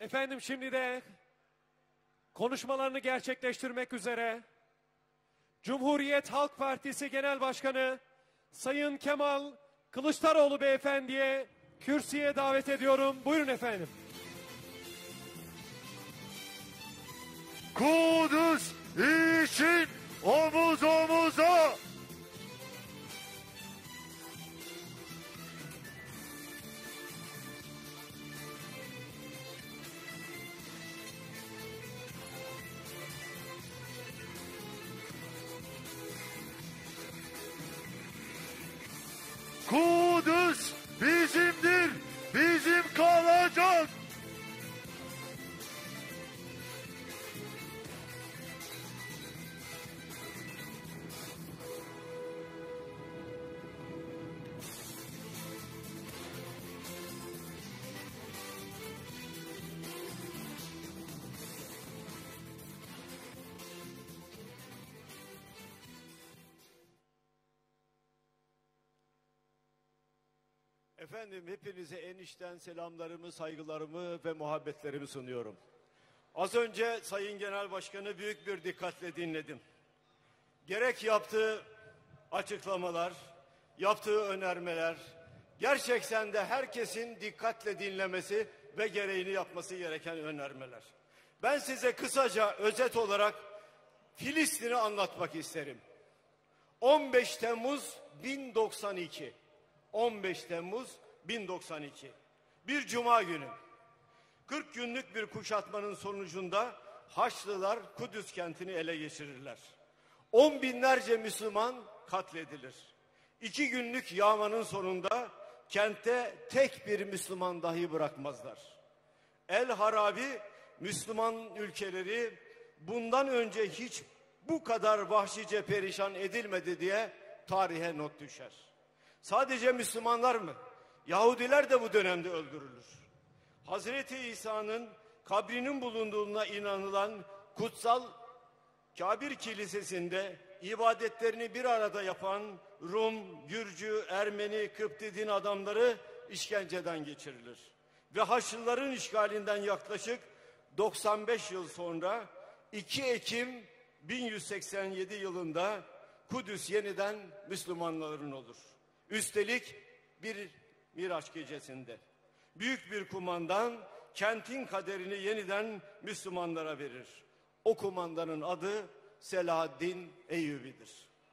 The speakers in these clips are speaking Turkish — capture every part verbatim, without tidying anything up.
Efendim şimdi de konuşmalarını gerçekleştirmek üzere Cumhuriyet Halk Partisi Genel Başkanı Sayın Kemal Kılıçdaroğlu Beyefendi'ye kürsüye davet ediyorum. Buyurun efendim. Kudüs için omuz omuza. Kudüs bizimdir, bizim kalacak. Efendim hepinize en içten selamlarımı, saygılarımı ve muhabbetlerimi sunuyorum. Az önce Sayın Genel Başkanı büyük bir dikkatle dinledim. Gerek yaptığı açıklamalar, yaptığı önermeler, gerçekten de herkesin dikkatle dinlemesi ve gereğini yapması gereken önermeler. Ben size kısaca özet olarak Filistin'i anlatmak isterim. on beş Temmuz bin doksan iki on beş Temmuz bin doksan iki bir cuma günü kırk günlük bir kuşatmanın sonucunda Haçlılar Kudüs kentini ele geçirirler. On binlerce Müslüman katledilir. İki günlük yağmanın sonunda kentte tek bir Müslüman dahi bırakmazlar. El Harabi Müslüman ülkeleri bundan önce hiç bu kadar vahşice perişan edilmedi diye tarihe not düşer. Sadece Müslümanlar mı? Yahudiler de bu dönemde öldürülür. Hazreti İsa'nın kabrinin bulunduğuna inanılan kutsal Kabir Kilisesi'nde ibadetlerini bir arada yapan Rum, Gürcü, Ermeni, Kıpti din adamları işkenceden geçirilir. Ve Haçlıların işgalinden yaklaşık doksan beş yıl sonra iki Ekim bin yüz seksen yedi yılında Kudüs yeniden Müslümanların olur. Üstelik bir Miraç gecesinde büyük bir kumandan kentin kaderini yeniden Müslümanlara verir. O kumandanın adı Selahaddin Eyyubi'dir.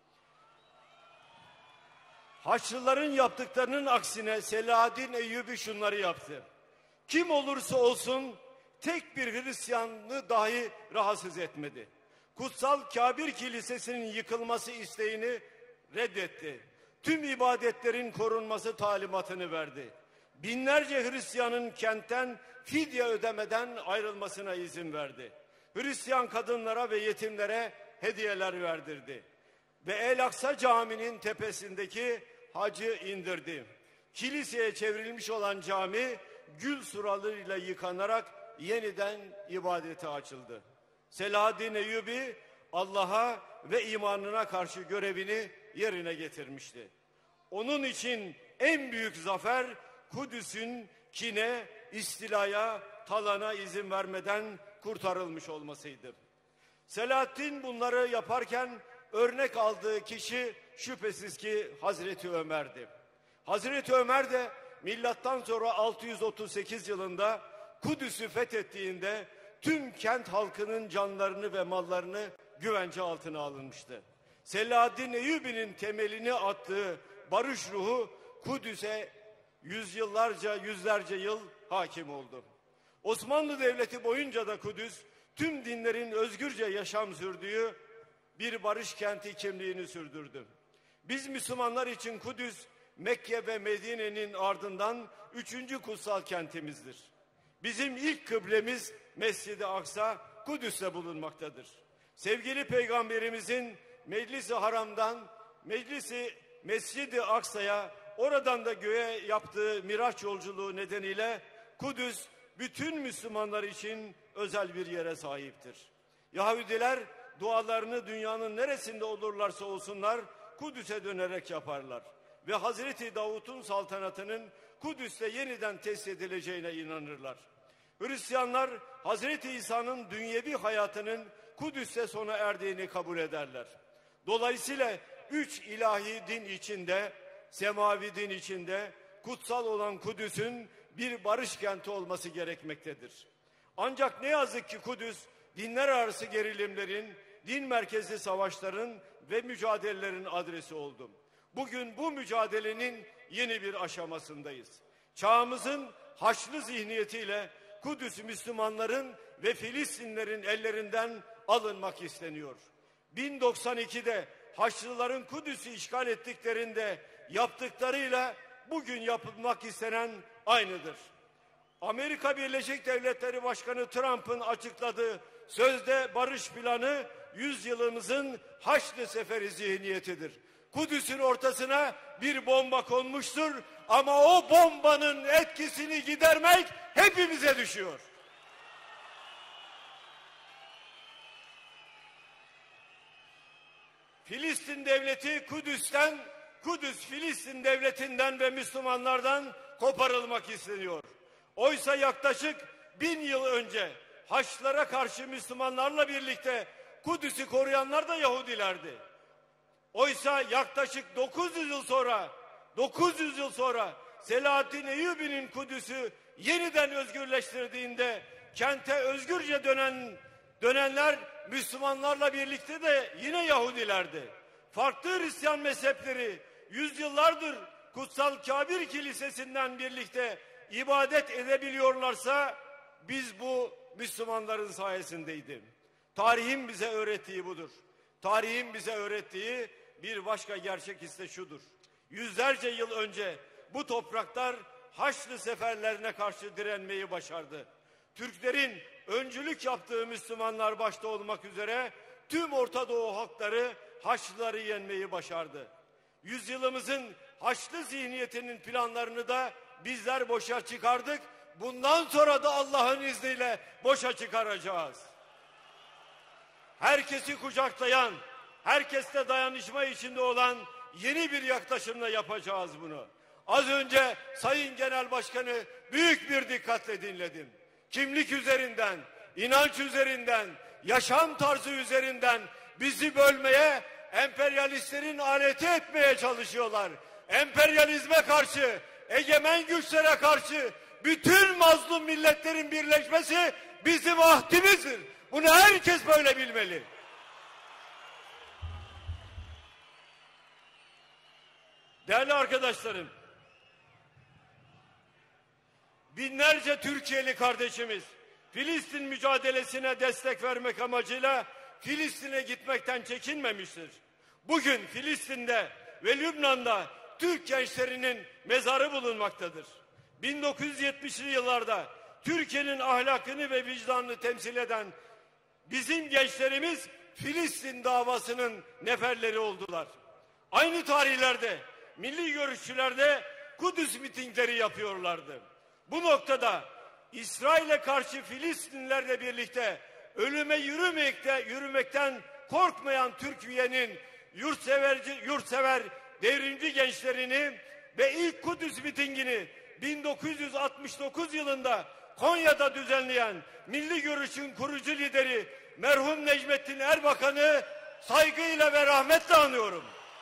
Haçlıların yaptıklarının aksine Selahaddin Eyyubi şunları yaptı. Kim olursa olsun tek bir Hristiyanlığı dahi rahatsız etmedi. Kutsal Kabir Kilisesi'nin yıkılması isteğini reddetti. Tüm ibadetlerin korunması talimatını verdi. Binlerce Hristiyanın kentten fidye ödemeden ayrılmasına izin verdi. Hristiyan kadınlara ve yetimlere hediyeler verdirdi. Ve El Aksa Camii'nin tepesindeki hacı indirdi. Kiliseye çevrilmiş olan cami gül suralarıyla yıkanarak yeniden ibadete açıldı. Selahaddin Eyyubi Allah'a ve imanına karşı görevini yerine getirmişti. Onun için en büyük zafer Kudüs'ün kine, istilaya, talana izin vermeden kurtarılmış olmasıydı. Selahaddin bunları yaparken örnek aldığı kişi şüphesiz ki Hazreti Ömer'di. Hazreti Ömer de milattan sonra altı yüz otuz sekiz yılında Kudüs'ü fethettiğinde tüm kent halkının canlarını ve mallarını güvence altına alınmıştı. Selahaddin Eyyubi'nin temelini attığı barış ruhu Kudüs'e yüzyıllarca, yüzlerce yıl hakim oldu. Osmanlı Devleti boyunca da Kudüs tüm dinlerin özgürce yaşam sürdüğü bir barış kenti kimliğini sürdürdü. Biz Müslümanlar için Kudüs, Mekke ve Medine'nin ardından üçüncü kutsal kentimizdir. Bizim ilk kıblemiz Mescid-i Aksa Kudüs'te bulunmaktadır. Sevgili Peygamberimizin Meclis-i Haram'dan Meclis-i Mescid-i Aksa'ya, oradan da göğe yaptığı Miraç yolculuğu nedeniyle Kudüs bütün Müslümanlar için özel bir yere sahiptir. Yahudiler dualarını dünyanın neresinde olurlarsa olsunlar Kudüs'e dönerek yaparlar. Ve Hazreti Davut'un saltanatının Kudüs'te yeniden tesis edileceğine inanırlar. Hristiyanlar Hazreti İsa'nın dünyevi hayatının Kudüs'te sona erdiğini kabul ederler. Dolayısıyla üç ilahi din içinde, semavi din içinde kutsal olan Kudüs'ün bir barış kenti olması gerekmektedir. Ancak ne yazık ki Kudüs dinler arası gerilimlerin, din merkezli savaşların ve mücadelelerin adresi oldu. Bugün bu mücadelenin yeni bir aşamasındayız. Çağımızın Haçlı zihniyetiyle Kudüs Müslümanların ve Filistinlerin ellerinden alınmak isteniyor. bin doksan ikide Haçlıların Kudüs'ü işgal ettiklerinde yaptıklarıyla bugün yapılmak istenen aynıdır. Amerika Birleşik Devletleri Başkanı Trump'ın açıkladığı sözde barış planı yüzyılımızın Haçlı Seferi zihniyetidir. Kudüs'ün ortasına bir bomba konmuştur ama o bombanın etkisini gidermek hepimize düşüyor. Filistin devleti Kudüs'ten, Kudüs Filistin devletinden ve Müslümanlardan koparılmak isteniyor. Oysa yaklaşık bin yıl önce Haçlılara karşı Müslümanlarla birlikte Kudüs'ü koruyanlar da Yahudilerdi. Oysa yaklaşık dokuz yüz yıl sonra, dokuz yüz yıl sonra Selahaddin Eyyubi'nin Kudüs'ü yeniden özgürleştirdiğinde kente özgürce dönen dönenler Müslümanlarla birlikte de yine Yahudilerdi. Farklı Hristiyan mezhepleri yüzyıllardır Kutsal Kabir Kilisesi'nden birlikte ibadet edebiliyorlarsa biz bu Müslümanların sayesindeydi. Tarihin bize öğrettiği budur. Tarihin bize öğrettiği bir başka gerçek ise şudur. Yüzlerce yıl önce bu topraklar Haçlı seferlerine karşı direnmeyi başardı. Türklerin öncülük yaptığı Müslümanlar başta olmak üzere tüm Orta Doğu halkları Haçlıları yenmeyi başardı. Yüzyılımızın Haçlı zihniyetinin planlarını da bizler boşa çıkardık. Bundan sonra da Allah'ın izniyle boşa çıkaracağız. Herkesi kucaklayan, herkesle dayanışma içinde olan yeni bir yaklaşımla yapacağız bunu. Az önce Sayın Genel Başkanı büyük bir dikkatle dinledim. Kimlik üzerinden, inanç üzerinden, yaşam tarzı üzerinden bizi bölmeye, emperyalistlerin aleti etmeye çalışıyorlar. Emperyalizme karşı, egemen güçlere karşı bütün mazlum milletlerin birleşmesi bizim ahdimizdir. Bunu herkes böyle bilmeli. Değerli arkadaşlarım, binlerce Türkiye'li kardeşimiz Filistin mücadelesine destek vermek amacıyla Filistin'e gitmekten çekinmemiştir. Bugün Filistin'de ve Lübnan'da Türk gençlerinin mezarı bulunmaktadır. bin dokuz yüz yetmişli yıllarda Türkiye'nin ahlakını ve vicdanını temsil eden bizim gençlerimiz Filistin davasının neferleri oldular. Aynı tarihlerde milli görüşçülerde Kudüs mitingleri yapıyorlardı. Bu noktada İsrail'e karşı Filistinlilerle birlikte ölüme yürümekte, yürümekten korkmayan Türkiye'nin yurtseverci, yurtsever devrimci gençlerini ve ilk Kudüs mitingini bin dokuz yüz altmış dokuz yılında Konya'da düzenleyen Milli Görüş'ün kurucu lideri merhum Necmettin Erbakan'ı saygıyla ve rahmetle anıyorum.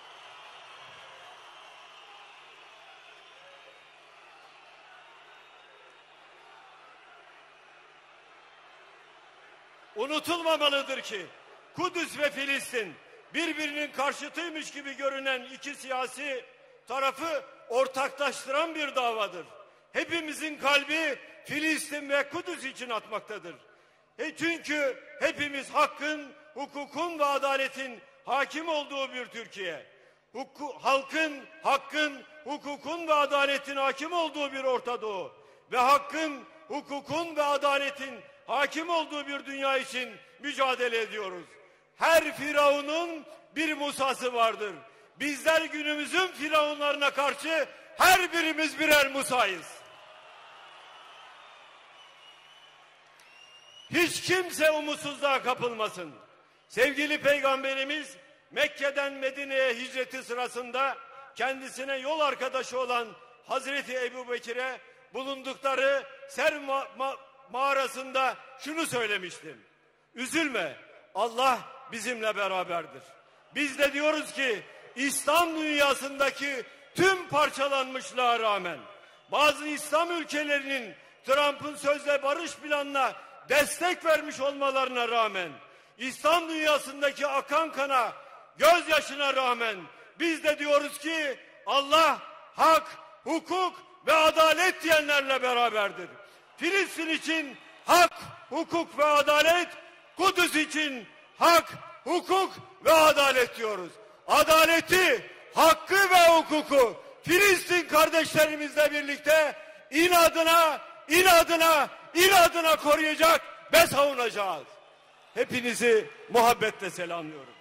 Unutulmamalıdır ki Kudüs ve Filistin birbirinin karşıtıymış gibi görünen iki siyasi tarafı ortaklaştıran bir davadır. Hepimizin kalbi Filistin ve Kudüs için atmaktadır. E çünkü hepimiz hakkın, hukukun ve adaletin hakim olduğu bir Türkiye, Huku, halkın, hakkın, hukukun ve adaletin hakim olduğu bir Orta Doğu ve hakkın, hukukun ve adaletin hakim olduğu bir dünya için mücadele ediyoruz. Her firavunun bir Musa'sı vardır. Bizler günümüzün firavunlarına karşı her birimiz birer Musa'yız. Hiç kimse umutsuzluğa kapılmasın. Sevgili Peygamberimiz Mekke'den Medine'ye hicreti sırasında kendisine yol arkadaşı olan Hazreti Ebubekir'e bulundukları Ser mağarasında şunu söylemiştim. Üzülme, Allah bizimle beraberdir. Biz de diyoruz ki İslam dünyasındaki tüm parçalanmışlığa rağmen bazı İslam ülkelerinin Trump'ın sözde barış planına destek vermiş olmalarına rağmen İslam dünyasındaki akan kana, gözyaşına rağmen biz de diyoruz ki Allah hak, hukuk ve adalet diyenlerle beraberdir. Filistin için hak, hukuk ve adalet, Kudüs için hak, hukuk ve adalet diyoruz. Adaleti, hakkı ve hukuku Filistin kardeşlerimizle birlikte inadına, inadına, inadına koruyacak ve savunacağız. Hepinizi muhabbetle selamlıyorum.